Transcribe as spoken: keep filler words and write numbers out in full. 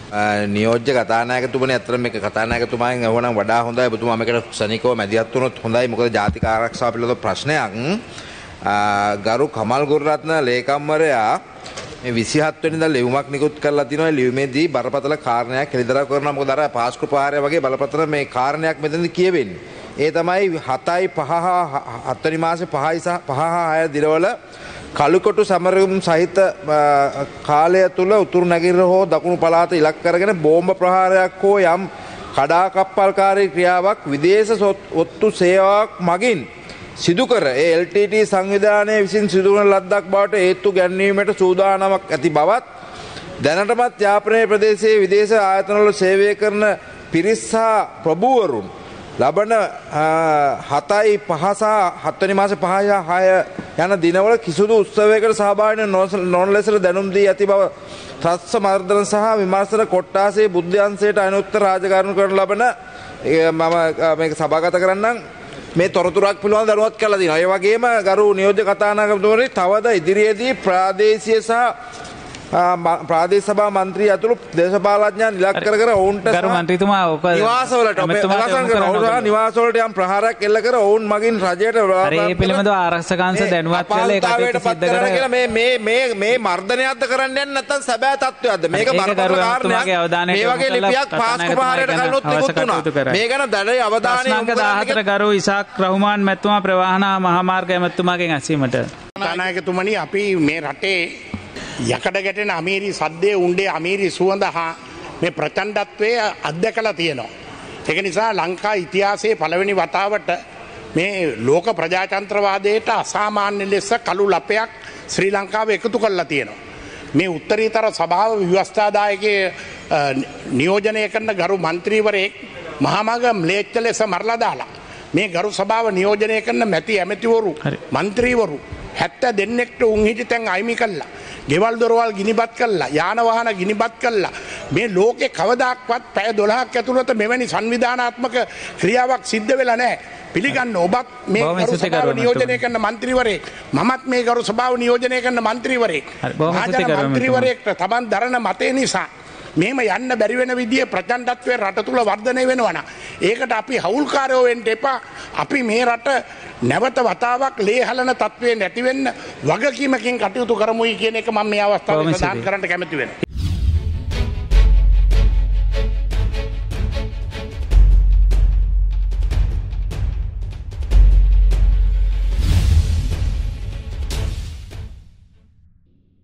නියෝජ්‍ය කතානායකතුමනි අතර මේක කතානායකතුමාගෙන් අහුවනම් වඩා හොඳයි. ඔබතුමා මේකට ක්ෂණිකව මැදිහත් වුණොත් හොඳයි. මොකද ජාතික ආරක්ෂාව පිළිබඳ ප්‍රශ්නයක් ගරු කමල් ගුරුරත්න ලේකම්වරයා මේ විසිහත් වෙනිදා ලියුමක් නිකුත් කරලා තිනවා. ලියුමේදී බරපතල කාරණයක් එළිදරව් කරනවා. මොකද අර පාස්කු ප්‍රහාරය වගේ බලපතල මේ කාරණයක් මෙතනදී කියවෙන්නේ. ඒ තමයි හතයි පහ හත් වෙනි මාසේ පහයි සහ පහ හය දිනවල කළුකොටු සමරම් සහිත කාලය තුල උතුරු නැගෙනහිර හෝ දකුණු පළාත ඉලක්ක කරගෙන බෝම්බ ප්‍රහාරයක් හෝ යම් කඩාකප්පල්කාරී ක්‍රියාවක් විදේශ ඔත්තු සේවාවක් මගින් සිදු කර ඒ එල් ටී ටී සංවිධානයේ විසින් සිදු කරන ලද්දක් බවට හේතු ගැන්වීමට සූදානමක් ඇති බවත් දැනටමත් යාපනයේ ප්‍රදේශයේ විදේශ ආයතනවල සේවය කරන පිරිස් සහ ප්‍රභූවරුන් ලබන හතයි පහ සහ හත් වෙනි මාසේ පහ හය යන දිනවල කිසිදු උත්සවයකට සහභාගී නොවන ලෙස දැනුම් දී ඇති බව ත්‍රස්ස මර්දන සහ විමර්ශන කොට්ටාසේ බුද්ධ අංශයට අනුත්තර රාජකාරණ කරන ලබන මම මේක සභාගත කරන්නම්. මේ තොරතුරක් පිළිබඳව දැනුවත් කරලා දිනවා. ඒ වගේම ගරු නියෝජ්‍ය කතානායකතුමනි තවද ඉදිරියේදී ප්‍රාදේශීය සහ ප්‍රාදේශ සභා මන්ත්‍රී ඇතුළු දේශපාලඥයන් ඉලක්ක කර කර ඔවුන්ට ගරු මන්ත්‍රීතුමා ඔක නිවාසවලට නිවාසවලට යම් ප්‍රහාරයක් එල්ල කර ඔවුන් මගින් රජයට ඒ පිළිබඳව ආරක්ෂක අංශ දැනුවත් කරලා ඒක සිද්ධ කරලා මේ මේ මේ මේ මර්ධනයක්ද කරන්න යන්නේ නැත්නම් සැබෑ තත්ත්වයක්ද මේක බරපතල කාරණයක්. මේ වගේ ලිපියක් පාස්කු ප්‍රහාරයට කලිනුත් නිකුත් වුණා. මේ ගැන දැඩි අවධානය යොමු කරන්න ගරු ඉසාක් රහුමාන් මැතිතුමා ප්‍රවාහන මහාමාර්ග මැතිතුමාගෙන් ඇසීමට. කතානායකතුමනි අපි මේ රටේ යකඩ ගැටෙන අමීරි සද්දේ උණ්ඩේ අමීරි සුවඳ හා මේ ප්‍රචණ්ඩත්වය අත්දැකලා තියෙනවා. ඒක නිසා ලංකා ඉතිහාසයේ පළවෙනි වතාවට මේ ලෝක ප්‍රජාතන්ත්‍රවාදයට අසාමාන්‍ය ලෙස කළු ලපයක් ශ්‍රී ලංකාව එකතු කරලා තියෙනවා. මේ උත්තරීතර සභාව ව්‍යවස්ථාදායකයේ නියෝජනය කරන ගරු මන්ත්‍රීවරයෙක් මහාමග ම්ලේච්ඡ ලෙස මරලා දාලා මේ ගරු සභාව නියෝජනය කරන මැති ඇමතිවරු මන්ත්‍රීවරු හැත්තෑ දෙන්නෙක්ට උන් හිටි තැන් අයිමි කළා. ගෙවල් දොරවල් ගිනිබත් කළා, යාන වාහන ගිනිබත් කළා. මේ ලෝකේ කවදාක්වත් පැය දොළහක් ඇතුළත මෙවැනි සංවිධානාත්මක ක්‍රියාවක් සිද්ධ වෙලා නැහැ. පිළිගන්න ඔබත් මේ ගරු සභාව නියෝජනය කරන මන්ත්‍රීවරයෙක්, මමත් මේ ගරු සභාව නියෝජනය කරන මන්ත්‍රීවරයෙක්. මහජන මන්ත්‍රීවරයෙක්ට තමන් දරන මතය නිසා මෙහෙම යන්න බැරි වෙන විදිහේ ප්‍රචණ්ඩත්වයේ රට තුල වර්ධනය වෙනවා නම් ඒකට අපි හවුල්කාරයෝ වෙන්න එපා. අපි මේ රට නැවත වතාවක් ලේහලන තත්ත්වයේ නැති වෙන්න වගකීමකින් කටයුතු කරමුයි කියන එක මම මේ අවස්ථාවේ ප්‍රදාන් කරන්න කැමති වෙනවා.